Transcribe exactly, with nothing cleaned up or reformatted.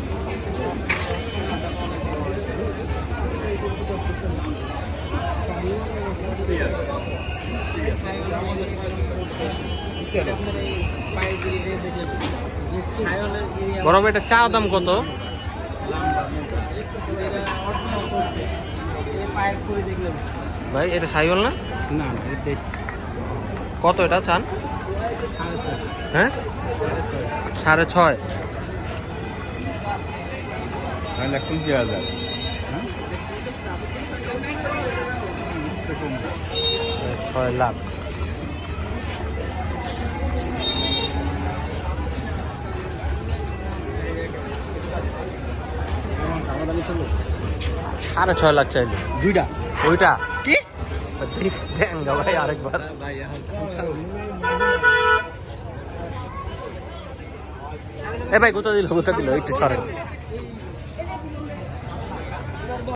বড় ভাই এটা চা দাম কত? ভাই এটা সাইওয়াল না? না কত এটা চান? হ্যাঁ সাড়ে ছয় পঞ্চাশ হাজার ছয় লাখ। সাড়ে ছয় লাখ চাইলে দুইটা ওইটা কি দেন গা ভাই আরেকবার। এ ভাই কোথা দিল কোথা দিল একটু সরেন।